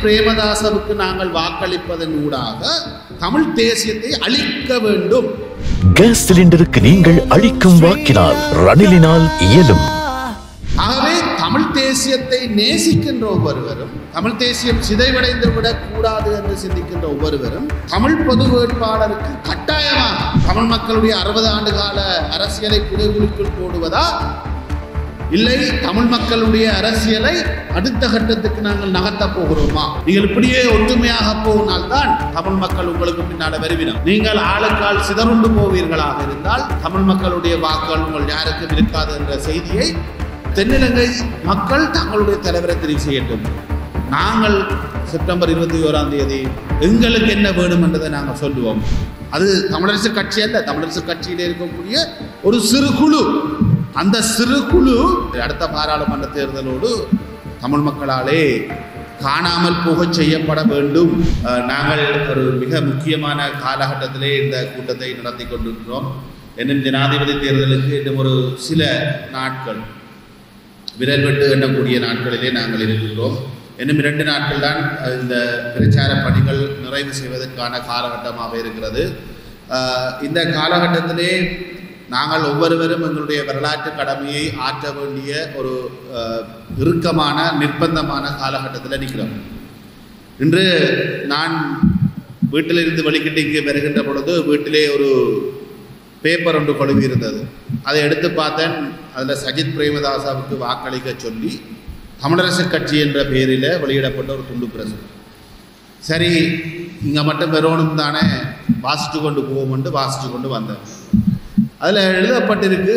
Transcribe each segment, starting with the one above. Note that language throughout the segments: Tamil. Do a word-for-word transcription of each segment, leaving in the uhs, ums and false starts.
பிரேமதாசவுக்கு நாங்கள் வாக்களிப்பதன் ஊடாக தமிழ் தேசியத்தை அழிக்க வேண்டும். கேஸ் சிலிண்டருக்கு நீங்கள் அளிக்கும் வாக்கினால் ரணிலினால் இயலும். ஆகவே தமிழ் தேசியத்தை நேசிக்கின்ற ஒவ்வொருவரும், தமிழ் தேசியம் சிதைவடைந்து விடக் கூடாது என்று சிந்திக்கின்ற ஒவ்வொருவரும் தமிழ் பொது வேட்பாளருக்கு கட்டாயமாக தமிழ் மக்களுடைய அறுபது ஆண்டு கால அரசியலை புதைகுழிக்குள் போடுவதா, இல்லை தமிழ் மக்களுடைய அரசியலை அடுத்த கட்டத்துக்கு நாங்கள் நகர்த்தப் போகிறோமா? நீங்கள் இப்படியே ஒற்றுமையாக போனால்தான் தமிழ் மக்கள் உங்களுக்கு பின்னால் வருவினம். நீங்கள் ஆளுக்கால் சிதறுண்டு போவீர்களாக இருந்தால் தமிழ் மக்களுடைய வாக்குகள் உங்கள் யாருக்கும் இருக்காது என்ற செய்தியை தென்னிலங்கை மக்கள் தங்களுடைய தலைவரை தெரிவு செய்யட்டும். நாங்கள் செப்டம்பர் இருபத்தி ஓராம் தேதி எங்களுக்கு என்ன வேணும் என்றதை நாங்கள் சொல்லுவோம். அது தமிழரசு கட்சி அல்ல, தமிழரசு கட்சியில் இருக்கக்கூடிய ஒரு சிறு குழு. அந்த சிறு குழு அடுத்த பாராளுமன்ற தேர்தலோடு தமிழ் மக்களாலே காணாமல் போக செய்யப்பட வேண்டும். நாங்கள் ஒரு மிக முக்கியமான காலகட்டத்திலே இந்த கூட்டத்தை நடத்தி கொண்டிருக்கிறோம். இன்னும் ஜனாதிபதி தேர்தலுக்கு இன்னும் ஒரு சில நாட்கள், விரல் வெட்டு எண்ணக்கூடிய நாட்களிலே நாங்கள் இருக்கிறோம். இன்னும் இரண்டு நாட்கள் தான் இந்த பிரச்சார பணிகள் நிறைவு செய்வதற்கான காலகட்டமாக இருக்கிறது. இந்த காலகட்டத்திலே நாங்கள் ஒவ்வொருவரும் எங்களுடைய வரலாற்று கடமையை ஆற்ற வேண்டிய ஒரு இறுக்கமான நிர்பந்தமான காலகட்டத்தில் நிற்கிறோம். இன்று நான் வீட்டிலிருந்து வெளிக்கிட்டு இங்கே வருகின்ற பொழுது வீட்டிலே ஒரு பேப்பர் ஒன்று கொழுவி இருந்தது. அதை எடுத்து பார்த்தேன். அதில் சஜித் பிரேமதாசாவுக்கு வாக்களிக்க சொல்லி தமிழரசு கட்சி என்ற பெயரில் வெளியிடப்பட்ட ஒரு துண்டு பிரசுரம். சரி, இங்கே மட்டும் வரணும் தானே, வாசித்து கொண்டு போவோம்ட்டு வாசித்து கொண்டு வந்தேன். அதில் எழுதப்பட்டிருக்கு,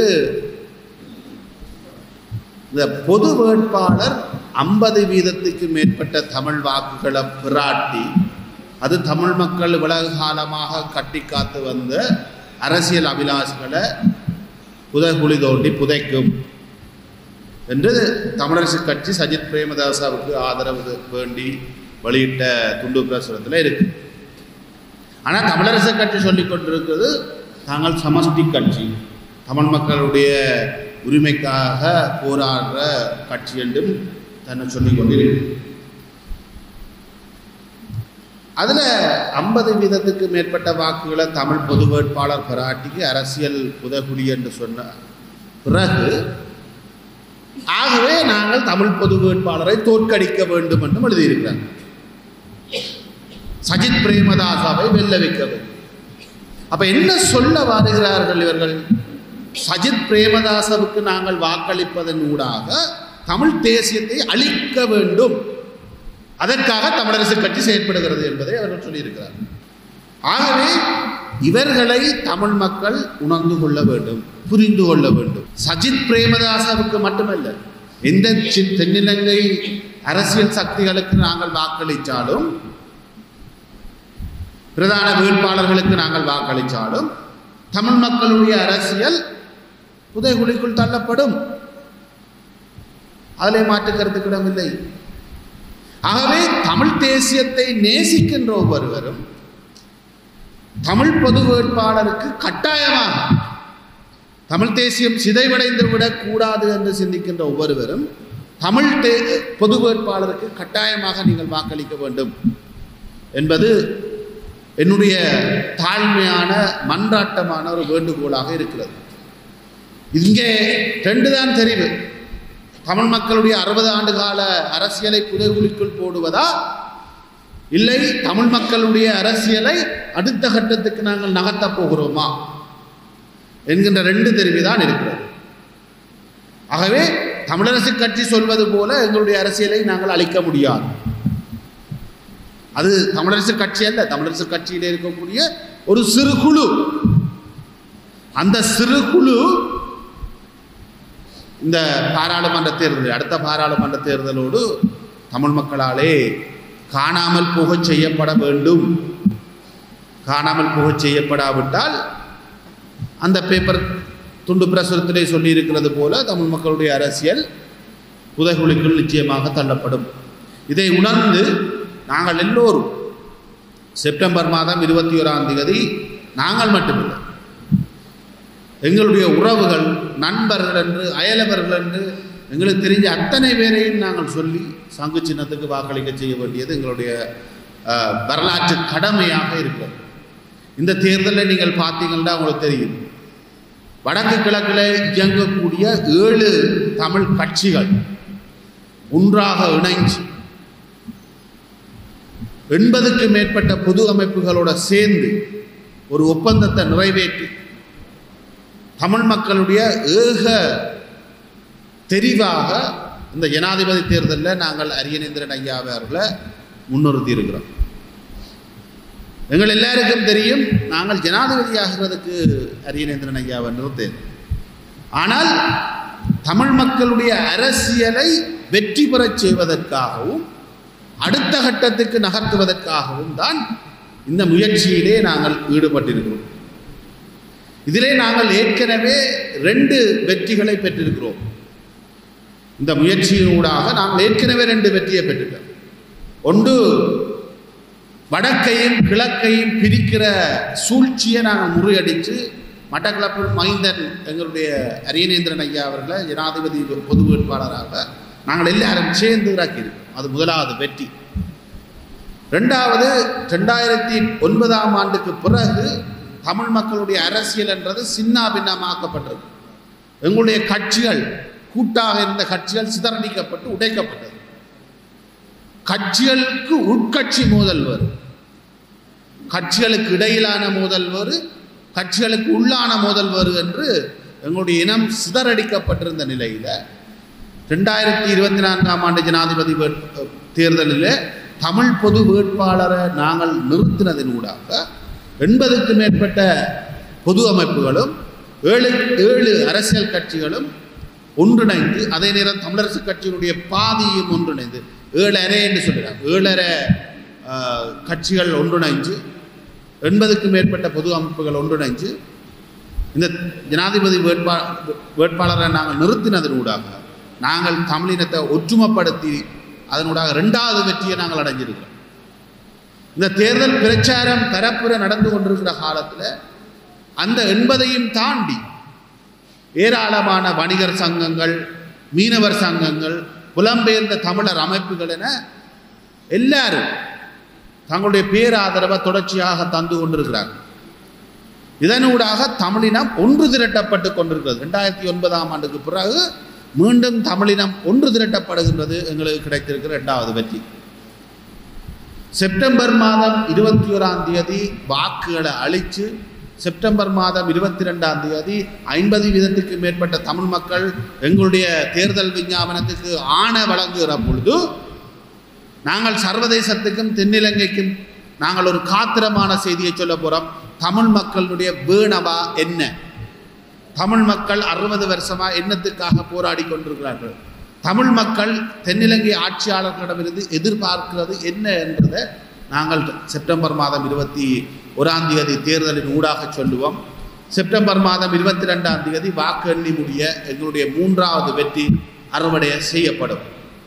இந்த பொது வேட்பாளர் ஐம்பது வீதத்துக்கு மேற்பட்ட தமிழ் வாக்குகளை பிராட்டி அது தமிழ் மக்கள் இவ்வளவு காலமாக கட்டி காத்து வந்த அரசியல் அபிலாஷங்களை புதைகுழி தோண்டி புதைக்கும் என்று தமிழரசு கட்சி சஜித் பிரேமதாசாவுக்கு ஆதரவு வேண்டி வெளியிட்ட துண்டு பிரசுரத்தில் இருக்கு. ஆனால் தமிழரசு கட்சி சொல்லிக் கொண்டிருக்கிறது தாங்கள் சமஷ்டி கட்சி, தமிழ் மக்களுடைய உரிமைக்காக போராடுற கட்சி என்றும் தன்னை சொல்லிக் கொண்டிருக்கு. அதில் ஐம்பது வீதத்துக்கு மேற்பட்ட வாக்குகளை தமிழ் பொது வேட்பாளர் பராட்டிக்கு அரசியல் புதைகுழி என்று சொன்ன பிறகு, ஆகவே நாங்கள் தமிழ் பொது வேட்பாளரை தோற்கடிக்க வேண்டும் என்றும் எழுதியிருக்கிறார். சஜித் பிரேமதாசாவை வெல்ல வைக்க வேண்டும். அப்ப என்ன சொல்ல வருகிறார்கள் இவர்கள்? சஜித் பிரேமதாசவுக்கு நாங்கள் வாக்களிப்பதன் ஊடாக தமிழ் தேசியத்தை அழிக்க வேண்டும், அதற்காக தமிழரசு கட்சி செயற்படுகிறது என்பதை அவர்கள் சொல்லியிருக்கிறார். ஆகவே இவர்களை தமிழ் மக்கள் உணர்ந்து கொள்ள வேண்டும், புரிந்து கொள்ள வேண்டும். சஜித் பிரேமதாசாவுக்கு மட்டுமல்ல, எந்த தென்னிலங்கை அரசியல் சக்திகளுக்கு நாங்கள் வாக்களித்தாலும், பிரதான வேட்பாளர்களுக்கு நாங்கள் வாக்களித்தாலும் தமிழ் மக்களுடைய அரசியல் புதைகுழிக்குள் தள்ளப்படும். அதிலே மாற்றுக்கருத்துக்கு இடமில்லை. ஆகவே தமிழ் தேசியத்தை நேசிக்கின்ற ஒவ்வொருவரும் தமிழ் பொது வேட்பாளருக்கு கட்டாயமாக தமிழ் தேசியம் சிதைவடைந்து விடக் கூடாது என்று சிந்திக்கின்ற ஒவ்வொருவரும் தமிழ் தே பொது வேட்பாளருக்கு கட்டாயமாக நீங்கள் வாக்களிக்க வேண்டும் என்பது என்னுடைய தாழ்மையான மன்றாட்டமான ஒரு வேண்டுகோளாக இருக்கிறது. இங்கே ரெண்டு தான் தெரிவு. தமிழ் மக்களுடைய அறுபது ஆண்டு கால அரசியலை புதைகுழிக்குள் போடுவதா, இல்லை தமிழ் மக்களுடைய அரசியலை அடுத்த கட்டத்துக்கு நாங்கள் நகர்த்தப் போகிறோமா என்கின்ற ரெண்டு தெரிவுதான் இருக்கிறது. ஆகவே தமிழரசு கட்சி சொல்வது போல எங்களுடைய அரசியலை நாங்கள் அழிக்க முடியாது. அது தமிழரசு கட்சி அல்ல, தமிழரசு கட்சியில் இருக்கக்கூடிய ஒரு சிறு குழு. அந்த சிறு குழு இந்த பாராளுமன்ற தேர்தல், அடுத்த பாராளுமன்ற தேர்தலோடு தமிழ் மக்களாலே காணாமல் போக செய்யப்பட வேண்டும். காணாமல் போக செய்யப்படாவிட்டால் அந்த பேப்பர் துண்டு பிரசுரத்திலே சொல்லியிருக்கிறது போல தமிழ் மக்களுடைய அரசியல் புதைகுழிக்குள் நிச்சயமாக தள்ளப்படும். இதை உணர்ந்து நாங்கள் எல்லோரும் செப்டம்பர் மாதம் இருபத்தி ஓராம் தேதி நாங்கள் மட்டுமில்லை, எங்களுடைய உறவுகள், நண்பர்கள் என்று, அயலவர்கள் என்று எங்களுக்கு தெரிஞ்ச அத்தனை பேரையும் நாங்கள் சொல்லி சங்கு சின்னத்துக்கு வாக்களிக்க செய்ய வேண்டியது எங்களுடைய வரலாற்று கடமையாக இருக்கிறது. இந்த தேர்தலில் நீங்கள் பார்த்தீங்கன்னா உங்களுக்கு தெரியும், வடக்கு கிழக்கில் இயங்கக்கூடிய ஏழு தமிழ் கட்சிகள் ஒன்றாக இணைஞ்சு எண்பதுக்கு மேற்பட்ட பொது அமைப்புகளோட சேர்ந்து ஒரு ஒப்பந்தத்தை நிறைவேற்றி தமிழ் மக்களுடைய ஏக தெரிவாக இந்த ஜனாதிபதி தேர்தலில் நாங்கள் அரியநேந்திரன் ஐயா அவர்களை முன்னிறுத்தி இருக்கிறோம். எங்கள் எல்லாருக்கும் தெரியும், நாங்கள் ஜனாதிபதி ஆகிறதுக்கு அரியநேந்திரன் ஐயாவை நிறுத்தேன். ஆனால் தமிழ் மக்களுடைய அரசியலை வெற்றி பெறச் செய்வதற்காகவும் அடுத்த கட்டத்துக்கு நகர்த்துவதற்காகவும் தான் இந்த முயற்சியிலே நாங்கள் ஈடுபட்டிருக்கிறோம். இதிலே நாங்கள் ஏற்கனவே ரெண்டு வெற்றிகளை பெற்றிருக்கிறோம். இந்த முயற்சியினூடாக நாங்கள் ஏற்கனவே ரெண்டு வெற்றியை பெற்றுட்டோம். ஒன்று, வடக்கையும் கிழக்கையும் பிரிக்கிற சூழ்ச்சியை நாங்கள் முறியடித்து மட்டக்களப்பு மைந்தன் எங்களுடைய அரியநேந்திரன் ஐயா அவர்களை ஜனாதிபதி பொது வேட்பாளராக நாங்கள் எல்லாரும் சேர்ந்து இறக்கியிருக்கோம். அது முதலாவது வெற்றி. ரெண்டாவது, ரெண்டாயிரத்தி ஒன்பதாம் ஆண்டுக்கு பிறகு தமிழ் மக்களுடைய அரசியல் என்றது சின்ன பின்னமாக்கப்பட்டிருக்கு. எங்களுடைய கட்சிகள், கூட்டாக இருந்த கட்சிகள் சிதறடிக்கப்பட்டு உடைக்கப்பட்டது. கட்சிகளுக்கு உட்கட்சி மோதல் வரும், கட்சிகளுக்கு இடையிலான மோதல் வரும், கட்சிகளுக்கு உள்ளான மோதல் வரும் என்று எங்களுடைய இனம் சிதறடிக்கப்பட்டிருந்த நிலையில் ரெண்டாயிரத்தி இருபத்தி நான்காம் ஆண்டு ஜனாதிபதி தேர்தலில் தமிழ் பொது வேட்பாளரை நாங்கள் நிறுத்தினதினூடாக எண்பதுக்கு மேற்பட்ட பொது அமைப்புகளும் ஏழு ஏழு அரசியல் கட்சிகளும் ஒன்றிணைந்து, அதே நேரம் தமிழரசு கட்சியினுடைய பாதியும் ஒன்றிணைந்து ஏழரை என்று சொல்கிறார், ஏழரை கட்சிகள் ஒன்றிணைஞ்சு எண்பதுக்கு மேற்பட்ட பொது அமைப்புகள் ஒன்றிணைஞ்சு இந்த ஜனாதிபதி வேட்பா வேட்பாளரை நாங்கள் நிறுத்தினதனூடாக நாங்கள் தமிழினத்தை ஒற்றுமைப்படுத்தி அதனூடாக ரெண்டாவது வெற்றியை நாங்கள் அடைஞ்சிருக்கிறோம். இந்த தேர்தல் பிரச்சாரம் பரப்புரை நடந்து கொண்டிருக்கிற காலத்தில் அந்த எண்பதையும் தாண்டி ஏராளமான வணிகர் சங்கங்கள், மீனவர் சங்கங்கள், புலம்பெயர்ந்த தமிழர் அமைப்புகள் என எல்லாரும் தங்களுடைய பேராதரவை தொடர்ச்சியாக தந்து கொண்டிருக்கிறார்கள். இதனூடாக தமிழினம் ஒன்று திரட்டப்பட்டு கொண்டிருக்கிறது. ரெண்டாயிரத்தி ஒன்பதாம் ஆண்டுக்கு பிறகு மீண்டும் தமிழினம் ஒன்று திரட்டப்படுகின்றது எங்களுக்கு கிடைத்திருக்கிற இரண்டாவது வெற்றி. செப்டம்பர் மாதம் இருபத்தி ஓராம் தேதி வாக்குகளை அளித்து செப்டம்பர் மாதம் இருபத்தி ரெண்டாம் தேதி ஐம்பது வீதத்துக்கு மேற்பட்ட தமிழ் மக்கள் எங்களுடைய தேர்தல் விஞ்ஞாபனத்துக்கு ஆண வழங்குகிற பொழுது நாங்கள் சர்வதேசத்துக்கும் தென்னிலங்கைக்கும் நாங்கள் ஒரு காத்திரமான செய்தியை சொல்ல போகிறோம். தமிழ் மக்களுடைய வேணவா என்ன? தமிழ் மக்கள் அறுபது வருஷமா என்னத்துக்காக போராடி கொண்டிருக்கிறார்கள்? தமிழ் மக்கள் தென்னிலங்கை ஆட்சியாளர்களிடமிருந்து எதிர்பார்க்கிறது என்ன என்றதை நாங்கள் செப்டம்பர் மாதம் இருபத்தி ஓராம் தேதி தேர்தலின் ஊடாக சொல்லுவோம். செப்டம்பர் மாதம் இருபத்தி ரெண்டாம் தேதி வாக்கு எண்ணி முடிய எங்களுடைய மூன்றாவது வெற்றி அறுவடை செய்யப்படும்.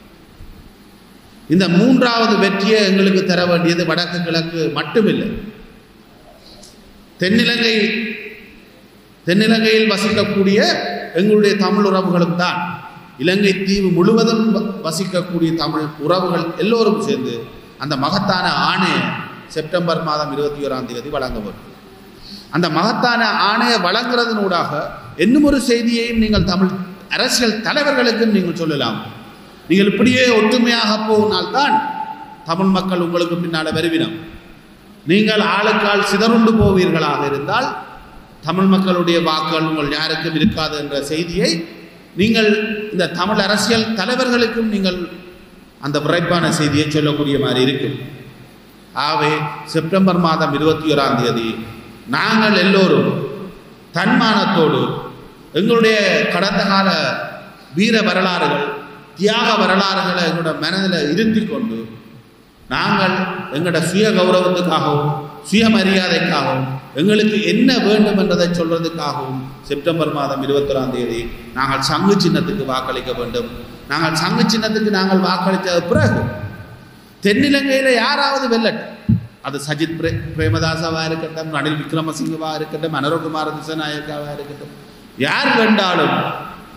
இந்த மூன்றாவது வெற்றியை எங்களுக்கு தர வேண்டியது வடக்கு கிழக்கு மட்டுமில்லை, தென்னிலங்கை தென்னிலங்கையில் வசிக்கக்கூடிய எங்களுடைய தமிழ் உறவுகளும் தான். இலங்கை தீவு முழுவதும் வசிக்கக்கூடிய தமிழ் உறவுகள் எல்லோரும் சேர்ந்து அந்த மகத்தான ஆணையை செப்டம்பர் மாதம் இருபத்தி ஓராம் தேதி வழங்கப்படும். அந்த மகத்தான ஆணையை வழங்குறதனூடாக இன்னும் ஒரு செய்தியையும் நீங்கள் தமிழ் அரசியல் தலைவர்களுக்கும் நீங்கள் சொல்லலாம். நீங்கள் இப்படியே ஒற்றுமையாக போனால்தான் தமிழ் மக்கள் உங்களுக்கு பின்னால் வருவினம். நீங்கள் ஆளுக்கால் சிதறுண்டு போவீர்களாக இருந்தால் தமிழ் மக்களுடைய வாக்குகள் உங்கள் யாருக்கும் இருக்காது என்ற செய்தியை நீங்கள் இந்த தமிழ் அரசியல் தலைவர்களுக்கும் நீங்கள் அந்த விரைப்பான செய்தியை சொல்லக்கூடிய மாதிரி இருக்கும். ஆகவே செப்டம்பர் மாதம் இருபத்தி ஓராம் தேதி நாங்கள் எல்லோரும் தன்மானத்தோடு எங்களுடைய கடந்த கால வீர வரலாறுகள், தியாக வரலாறுகளை எங்களோட மனதில் இருத்தி கொண்டு நாங்கள் எங்களோட சுய கௌரவத்துக்காகவும் சுயமரியாதைக்காகவும் எங்களுக்கு என்ன வேண்டும் என்றதை சொல்வதற்காகவும் செப்டம்பர் மாதம் இருபத்தி ஓராம் தேதி நாங்கள் சங்கு சின்னத்துக்கு வாக்களிக்க வேண்டும். நாங்கள் சங்கு சின்னத்துக்கு நாங்கள் வாக்களித்த பிறகு தென்னிலங்கையில் யாராவது வெல்லட்டும், அது சஜித் பிரே பிரேமதாசாவாக இருக்கட்டும், ரணில் விக்ரமசிங்கவாக இருக்கட்டும், அனுரகுமார திசாநாயக்காவாக இருக்கட்டும், யார் வேண்டாலும்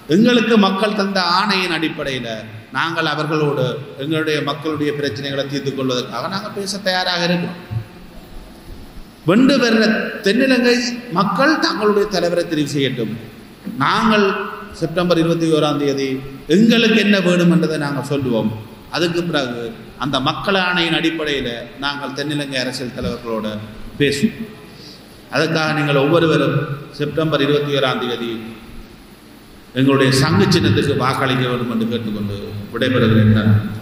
எங்களுக்கு மக்கள் தந்த ஆணையின் அடிப்படையில் நாங்கள் அவர்களோடு எங்களுடைய மக்களுடைய பிரச்சனைகளை தீர்த்து கொள்வதற்காக நாங்கள் பேச தயாராக இருக்கிறோம். வெண்டு வர்ற தென்னிலங்கை மக்கள் தங்களுடைய தலைவரை தெரிவு செய்யட்டும். நாங்கள் செப்டம்பர் இருபத்தி ஓராம் தேதி எங்களுக்கு என்ன வேணும் என்றதை நாங்கள் சொல்லுவோம். அதுக்கு பிறகு அந்த மக்கள் ஆணையின் அடிப்படையில் நாங்கள் தென்னிலங்கை அரசியல் தலைவர்களோடு பேசுவோம். அதுக்காக நீங்கள் ஒவ்வொருவரும் செப்டம்பர் இருபத்தி ஓராம் தேதி எங்களுடைய சங்கு சின்னத்துக்கு வாக்களிக்க வேண்டும் என்று கேட்டுக்கொண்டு விடைபெறுகிறேன்.